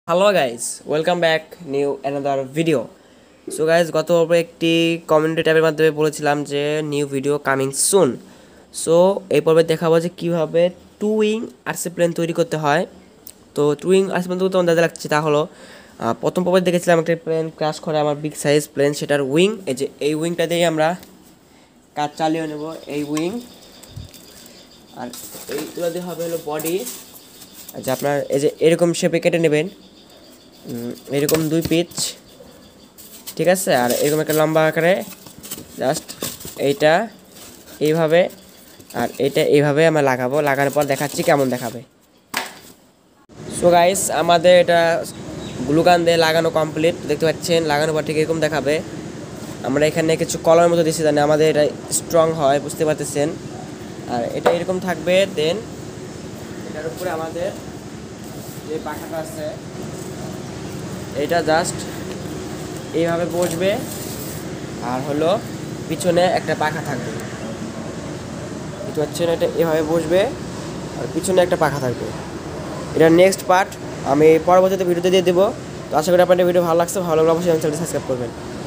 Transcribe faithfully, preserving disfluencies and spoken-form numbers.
Hello guys, welcome back new another video. So guys, গত পর্বে একটি কমিউনিটি ট্যাবের মাধ্যমে বলেছিলাম যে new video coming soon. So এই পর্বে দেখাবো যে কীভাবে টু উইং আরসি প্লেন তৈরি করতে হয়। তো টু উইং আরসি প্লেন তৈরি তোমাদের লাগছে, তা হলো আহ, প্রথম পর্বে দেখেছিলাম একটা প্লেন ক্রাশ করে আমার বিগ সাইজ প্লেন, সেটার উইং, এই যে এই উইংটা দিয়ে আমরা কাজ চালিয়ে নেব। এই উইং আর এইগুলো দিয়ে হবে হলো বডি। আচ্ছা, আপনার এই যে এরকম শেপে কেটে নেবেন, এরকম দুই পিচ, ঠিক আছে। আর এরকম একটা লম্বা আকারে জাস্ট এইটা এইভাবে আর এটা এইভাবে আমরা লাগাবো। লাগানোর পর দেখাচ্ছি কেমন দেখাবে। সো গাইস, আমাদের এটা গ্লুগান দিয়ে লাগানো কমপ্লিট, দেখতে পাচ্ছেন। লাগানোর পর ঠিক এরকম দেখাবে। আমরা এখানে কিছু কলার মতো দিচ্ছি জানি আমাদের এটা স্ট্রং হয়, বুঝতে পারতেছেন। আর এটা এরকম থাকবে। দেন এটার উপরে আমাদের যে পাখাটা আছে এটা জাস্ট এইভাবে বসবে, আর হলো পিছনে একটা পাখা থাকবে, বুঝতে পারছেন। এটা এভাবে বসবে আর পিছনে একটা পাখা থাকবে। এটা নেক্সট পার্ট আমি পরবর্তীতে ভিডিওতে দিয়ে দেবো। তো আশা করি আপনাদের ভিডিও ভালো লাগছে। ভালো লাগলে অবশ্যই চ্যানেলটি সাবস্ক্রাইব করবেন।